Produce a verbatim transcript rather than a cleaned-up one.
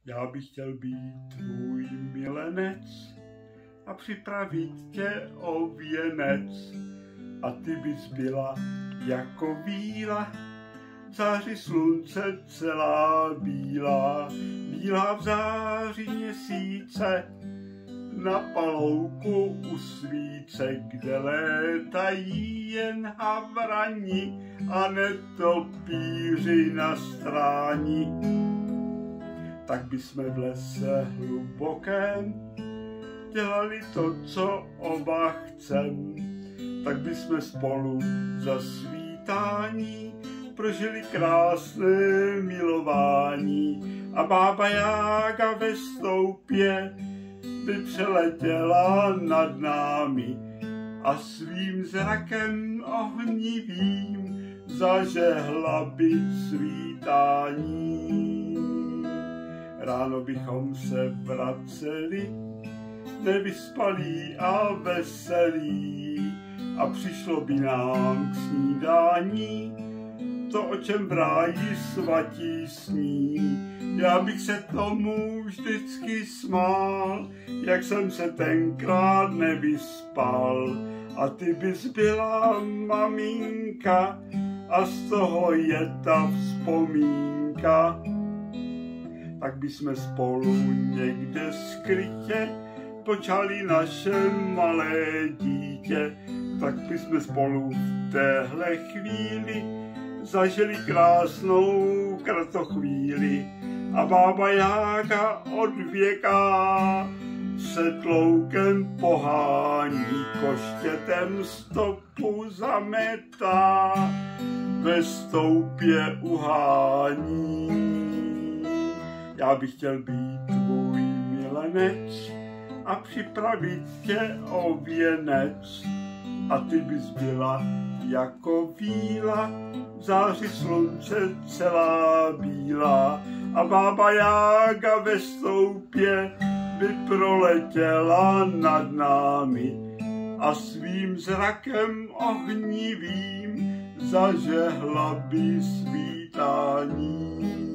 Já bych chtěl být tvůj milenec a připravit tě o věnec. A ty bys byla jako víla, v záři slunce celá bílá, bílá v záři měsíce, na palouku u svíce, kde létají jen havrani a netopíři na stráni. Tak bychom v lese hlubokém dělali to, co oba chcem. Tak bychom spolu za svítání prožili krásné milování. A bába Jága ve stoupě by přeletěla nad námi a svým zrakem ohnivým zažehla by svítání. Ráno bychom se vraceli, nevyspalí a veselí, a přišlo by nám k snídání to, o čem v ráji svatí sní. Já bych se tomu vždycky smál, jak jsem se tenkrát nevyspal, a ty bys byla maminka a z toho je ta vzpomínka. Tak bychom spolu někde skrytě počali naše malé dítě. Tak bychom spolu v téhle chvíli zažili krásnou kratochvíli. A bába Jága od věka se tloukem pohání, koštětem stopu zametá, ve stoupě uhání. Já bych chtěl být tvůj milenec a připravit tě o věnec. A ty bys byla jako víla, v záři slunce celá bílá. A bába Jága ve stoupě by proletěla nad námi a svým zrakem ohnivým zažehla by svítání.